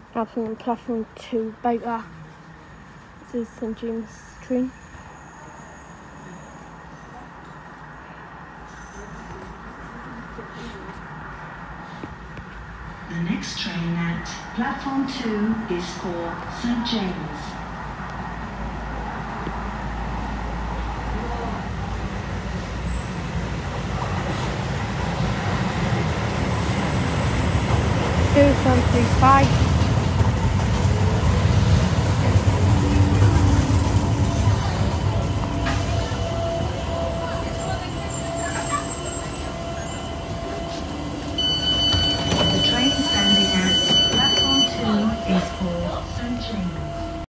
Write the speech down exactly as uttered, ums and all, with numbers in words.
Now from platform two, Byker. This is Saint James train. The next train at platform two is for Saint James. Two, seven, three, five.